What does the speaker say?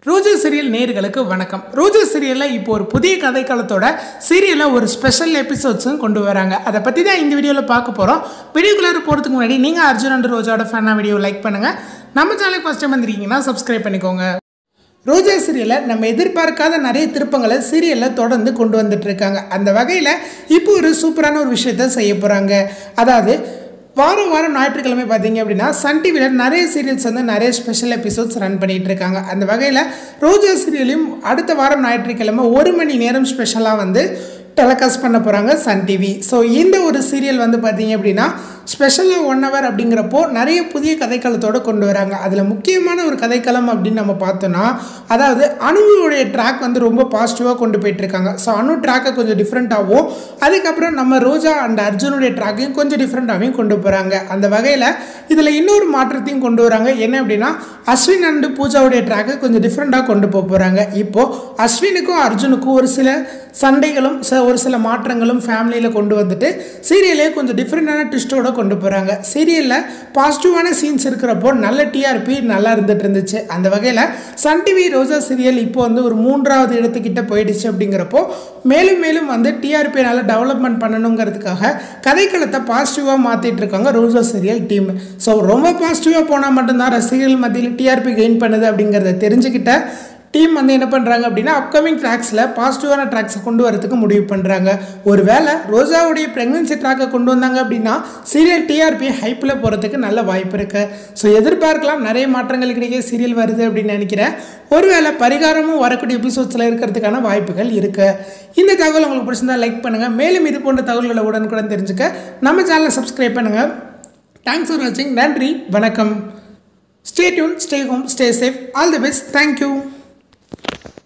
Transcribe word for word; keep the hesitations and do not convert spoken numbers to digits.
ரோஜா serial நேயர்களுக்கு வணக்கம். ரோஜா சீரியலில் இப்போ ஒரு புதிய கதைக்களத்தோட சீரியலில் ஒரு ஸ்பெஷல் எபிசோட்ஸும் கொண்டு வராங்க. அதை பற்றி தான் இந்த வீடியோவில் பார்க்க போகிறோம். வீடியோக்குள்ளார போகிறதுக்கு முன்னாடி நீங்கள் அர்ஜுன் அண்ட் ரோஜாவோட ஃபேனாக வீடியோ லைக் பண்ணுங்கள். நம்ம சேனலுக்கு ஃபஸ்ட் டைம் வந்துருக்கீங்கன்னா சப்ஸ்கிரைப் பண்ணிக்கோங்க. ரோஜா சீரியலில் நம்ம எதிர்பார்க்காத நிறைய திருப்பங்களை சீரியலில் தொடர்ந்து கொண்டு வந்துட்டு இருக்காங்க. அந்த வகையில் இப்போ ஒரு சூப்பரான ஒரு விஷயத்த செய்ய போகிறாங்க. அதாவது வாரம் வாரம் ஞாயிற்றுக்கிழமை பார்த்தீங்க அப்படின்னா சன் டிவியில் நிறைய சீரியல்ஸ் வந்து நிறைய ஸ்பெஷல் எபிசோட்ஸ் ரன் பண்ணிகிட்டு இருக்காங்க. அந்த வகையில் ரோஜா சீரியலையும் அடுத்த வாரம் ஞாயிற்றுக்கிழமை ஒரு மணி நேரம் ஸ்பெஷலாக வந்து டெலிகாஸ்ட் பண்ண போகிறாங்க சன் டிவி. ஸோ இந்த ஒரு சீரியல் வந்து பார்த்தீங்க அப்படின்னா ஸ்பெஷலாக ஒன் ஹவர் அப்படிங்கிறப்போ நிறைய புதிய கதைக்களத்தோடு கொண்டு வராங்க. அதில் முக்கியமான ஒரு கதைக்களம் அப்படின்னு நம்ம பார்த்தோன்னா, அதாவது அனுவோடைய ட்ராக் வந்து ரொம்ப பாசிட்டிவாக கொண்டு போயிட்டுருக்காங்க. ஸோ அனு ட்ராக்கை கொஞ்சம் டிஃப்ரெண்ட்டாகவும், அதுக்கப்புறம் நம்ம ரோஜா அண்ட் அர்ஜுனுடைய ட்ராக்கையும் கொஞ்சம் டிஃப்ரெண்ட்டாகவும் கொண்டு போகிறாங்க. அந்த வகையில் இதில் இன்னொரு மாற்றத்தையும் கொண்டு வராங்க. என்ன அப்படின்னா, அஸ்வின் அண்டு பூஜாவுடைய ட்ராக்கை கொஞ்சம் டிஃப்ரெண்ட்டாக கொண்டு போக போகிறாங்க. இப்போது அஸ்வினுக்கும் அர்ஜுனுக்கும் ஒரு சில சண்டைகளும் ஒரு சில மாற்றங்களும் ஃபேமிலியில் கொண்டு வந்துட்டு சீரியலே கொஞ்சம் டிஃப்ரெண்டான ட்விஸ்ட்டோட கொண்டு போகிறாங்க. சீரியலில் பாசிட்டிவான சீன்ஸ் இருக்கிறப்போ நல்ல டிஆர்பி நல்லா இருந்துட்டு இருந்துச்சு. அந்த வகையில் சன் டிவி ரோஜா சீரியல் இப்போ வந்து ஒரு மூன்றாவது இடத்துக்கிட்ட போயிடுச்சு. அப்படிங்கிறப்போ மேலும் மேலும் வந்து டிஆர்பி நல்லா டெவலப்மெண்ட் பண்ணணுங்கிறதுக்காக கதைக்களத்தை பாசிட்டிவாக மாற்றிட்டு இருக்காங்க ரோஜா சீரியல் டீம். ஸோ ரொம்ப பாசிட்டிவாக போனால் மட்டும்தான் ரசிகர்கள் மத்தியில் டிஆர்பி கெயின் பண்ணுது அப்படிங்கிறத தெரிஞ்சுக்கிட்ட டீம் வந்து என்ன பண்ணுறாங்க அப்படின்னா அப்கமிங் ட்ராக்ஸில் பாசிட்டிவான ட்ராக்ஸை கொண்டு வரதுக்கு முடிவு பண்ணுறாங்க. ஒரு வேளை ரோஜாவுடைய ப்ரெக்னன்சி ட்ராக்கை கொண்டு வந்தாங்க அப்படின்னா சீரியல் டிஆர்பி ஹைப்பில் போகிறதுக்கு நல்ல வாய்ப்பு இருக்குது. ஸோ எதிர்பார்க்கலாம், நிறைய மாற்றங்கள் கிடைக்க சீரியல் வருது அப்படின்னு நினைக்கிறேன். ஒருவேளை பரிகாரமும் வரக்கூடிய எபிசோட்ஸில் இருக்கிறதுக்கான வாய்ப்புகள் இருக்குது. இந்த தகவல் உங்களுக்கு பிடிச்சிருந்தா லைக் பண்ணுங்கள். மேலும் இது போன்ற தகவல்களை உடனுக்குடன் தெரிஞ்சுக்க நம்ம சேனலை சப்ஸ்கிரைப் பண்ணுங்கள். தேங்க்ஸ் ஃபார் வாட்சிங். நன்றி, வணக்கம். Stay tune, stay home, stay safe. All the best. Thank you.